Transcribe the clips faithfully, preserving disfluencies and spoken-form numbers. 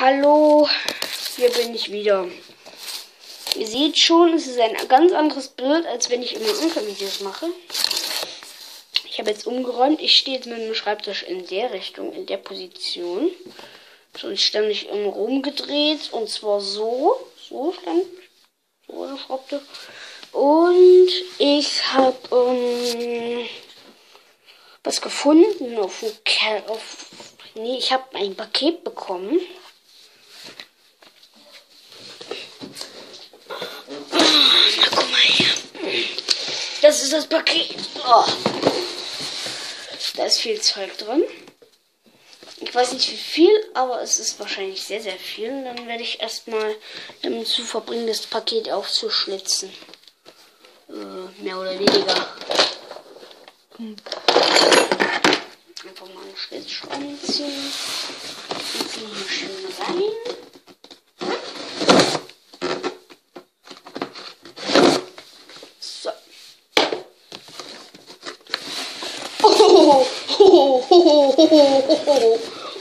Hallo, hier bin ich wieder. Ihr seht schon, es ist ein ganz anderes Bild, als wenn ich immer Anker-Videos mache. Ich habe jetzt umgeräumt. Ich stehe jetzt mit dem Schreibtisch in der Richtung, in der Position. Schon ständig immer rumgedreht. Und zwar so. So stand. So der Schreibtisch. Und ich habe ähm, was gefunden auf dem Ke auf Nee, ich habe ein Paket bekommen. Na, guck mal hier. Das ist das Paket. Oh. Da ist viel Zeug drin. Ich weiß nicht wie viel, aber es ist wahrscheinlich sehr, sehr viel. Und dann werde ich erstmal damit zu verbringen, das Paket aufzuschlitzen. Äh, mehr oder weniger. Hm. Einfach mal einen Schlitzschraube ziehen. Und ziehen hier schön rein. So. Oh, oh, oh, oh, oh.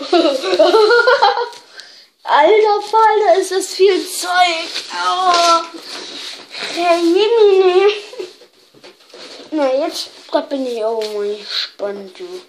Alter Falter, ist das viel Zeug. Oh. Herr Jemine. Na, jetzt da bin ich auch mal gespannt, du.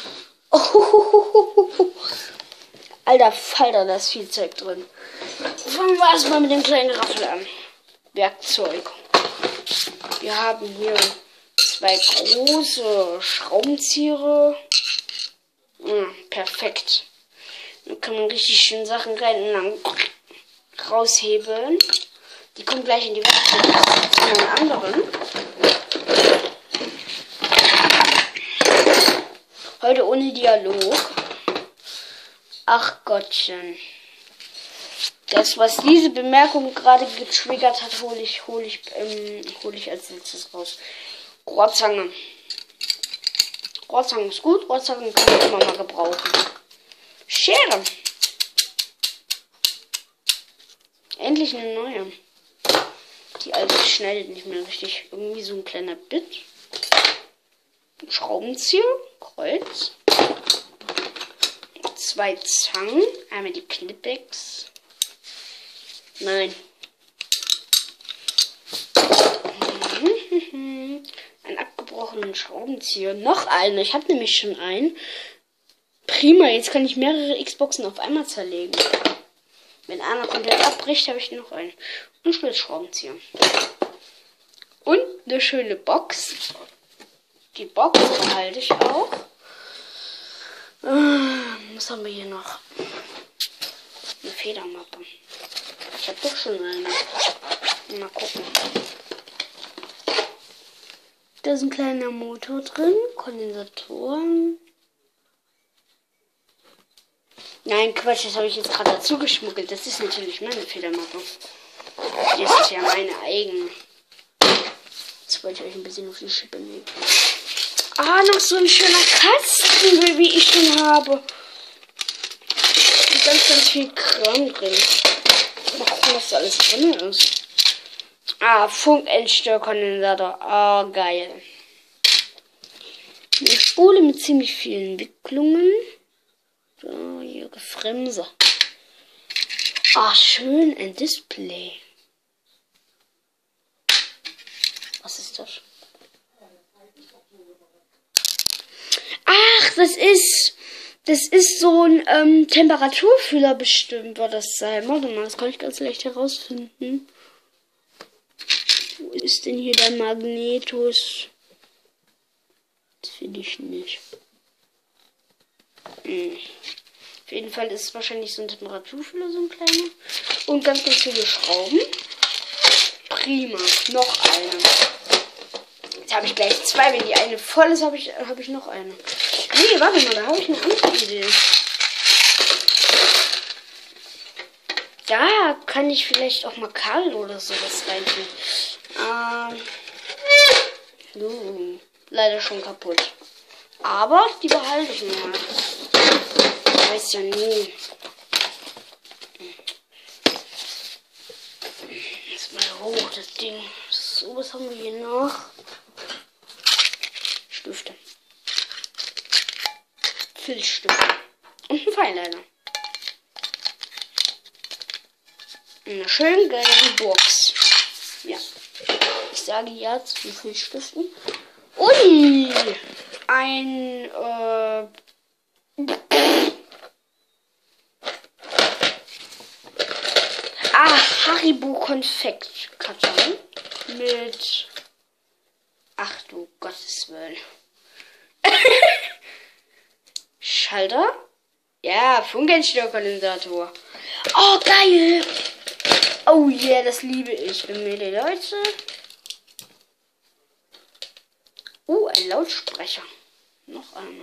Oh, alter Falter, da ist viel Zeug drin. Fangen wir erstmal mit dem kleinen Raffel an. Werkzeug. Wir haben hier zwei große Schraubenzieher. Ja, perfekt. Dann kann man richtig schön Sachen rein und dann raushebeln. Die kommen gleich in die Werkzeuge von einem anderen. Heute ohne Dialog. Ach Gottchen. Das, was diese Bemerkung gerade getriggert hat, hole ich, hole ich, ähm, hole ich als letztes raus. Rohrzange. Rohrzange ist gut. Rohrzange kann man immer mal gebrauchen. Schere. Endlich eine neue. Die alte schneidet nicht mehr richtig. Irgendwie so ein kleiner Bit. Schraubenzieher. Kreuz. Zwei Zangen. Einmal die Knipex. Nein. Einen abgebrochenen Schraubenzieher. Noch einen. Ich habe nämlich schon einen. Prima. Jetzt kann ich mehrere Xboxen auf einmal zerlegen. Wenn einer komplett abbricht, habe ich noch einen. Und Schlitzschraubenzieher. Und eine schöne Box. Die Box behalte ich auch. Was haben wir hier noch? Eine Federmappe. Ich habe doch schon eine. Mal gucken. Da ist ein kleiner Motor drin. Kondensatoren. Nein, Quatsch, das habe ich jetzt gerade dazu geschmuggelt. Das ist natürlich meine Federmappe. Das ist ja meine eigene. Jetzt wollte ich euch ein bisschen auf die Schippe nehmen. Ah, noch so ein schöner Kasten, wie ich schon habe. Und ganz, ganz viel Kram drin. Mal gucken, was da alles drin ist. Ah, Funkendstörkondensator. Ah, oh, geil. Eine Spule mit ziemlich vielen Wicklungen. So, hier Gefremse. Ah, schön, ein Display. Was ist das? Ach, das ist, das ist so ein ähm, Temperaturfühler bestimmt, wird das sein. Warte mal, das kann ich ganz leicht herausfinden. Wo ist denn hier der Magnetus? Das finde ich nicht. Hm. Auf jeden Fall ist es wahrscheinlich so ein Temperaturfühler, so ein kleiner. Und ganz, ganz viele Schrauben. Prima. Noch eine. Jetzt habe ich gleich zwei. Wenn die eine voll ist, habe ich, hab ich noch eine. Nee, warte mal, da habe ich eine andere Idee. Da kann ich vielleicht auch mal Kabel oder sowas reintun. Ähm. So. Leider schon kaputt. Aber die behalte ich mal. Ich weiß ja nie. Jetzt mal hoch, das Ding. So, was haben wir hier noch? Stifte. Filzstifte. Und ein Feinliner. Eine schön gelbe Box. Ja. Ich sage ja zu Filzstiften. Ui! Ein, äh... Ah, Haribo Konfektkarton mit... Ach du Gottes Willen. Schalter? Ja, Funkenstörkondensator. Oh, geil! Oh yeah, das liebe ich. Bemühte Leute. Oh, ein Lautsprecher. Noch einer.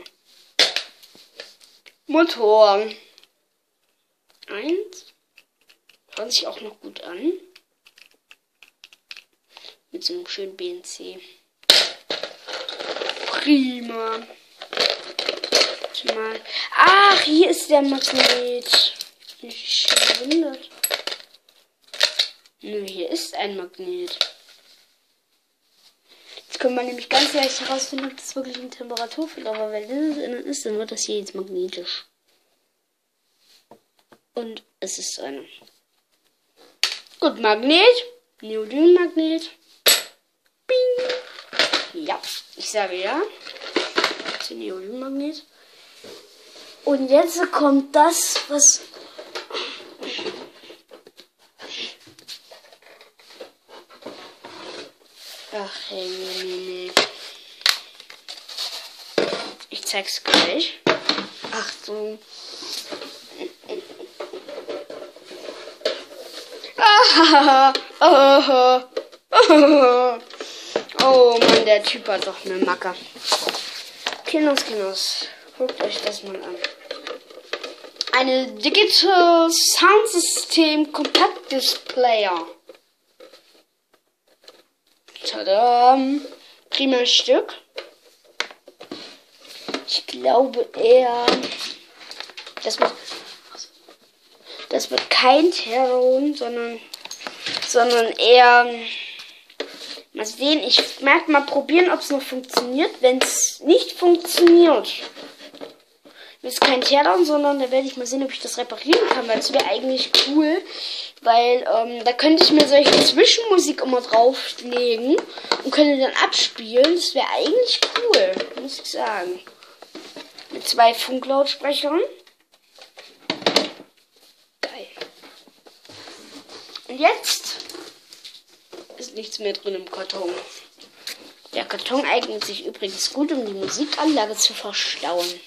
Motor. Eins. Hört sich auch noch gut an. Mit so einem schönen B N C. Prima. Mal. Ach, hier ist der Magnet. Ich bin schon gewundert. Nö, hier ist ein Magnet. Jetzt können wir nämlich ganz leicht herausfinden, ob das wirklich ein Temperaturfehler war. Weil das innen ist, dann wird das hier jetzt magnetisch. Und es ist eine. Gut, Magnet. Neodym-Magnet. Bing. Ja, ich sage ja. Das ist ein Neodym-Magnet. Und jetzt kommt das, was... Ach, hey, nee, nee, nee. Ich zeig's gleich. Achtung. Ah, oh, oh, oh Mann, der Typ hat doch eine Macke. Kinders, Kinders, guckt euch das mal an. Eine Digital Sound System Compact Displayer. Tada! Prima Stück. Ich glaube eher, das wird, das wird kein Terron, sondern, sondern eher, mal sehen, ich merke mal probieren, ob es noch funktioniert. Wenn es nicht funktioniert, ist kein Terron, sondern da werde ich mal sehen, ob ich das reparieren kann, weil es wäre eigentlich cool, weil ähm, da könnte ich mir solche Zwischenmusik immer drauflegen und könnte dann abspielen. Das wäre eigentlich cool, muss ich sagen. Mit zwei Funklautsprechern. Geil. Und jetzt ist nichts mehr drin im Karton. Der Karton eignet sich übrigens gut, um die Musikanlage zu verstauen.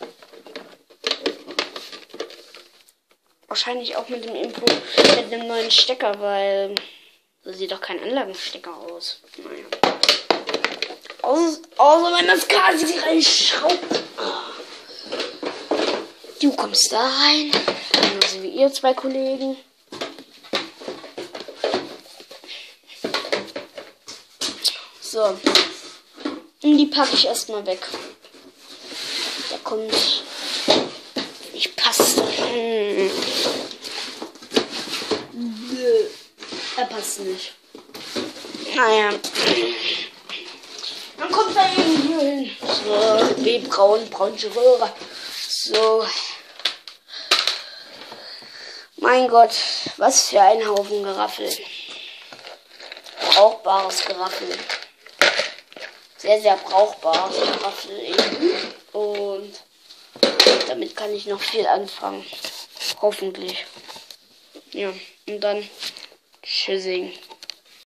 Wahrscheinlich auch mit dem Info, mit dem neuen Stecker, weil so sieht doch kein Anlagenstecker aus. Naja. Außer, außer wenn das quasi reinschraubt. Du kommst da rein. Genauso wie ihr zwei Kollegen. So. Und die packe ich erstmal weg. Da kommt. Ich passe. Hm. Er passt nicht. Naja. Dann kommt er eben hier hin. So, wie braun, braunsche Röhre. So. Mein Gott, was für ein Haufen Geraffel. Brauchbares Geraffel. Sehr, sehr brauchbares Geraffel eben. Und damit kann ich noch viel anfangen. Hoffentlich. Ja, und dann tschüssing.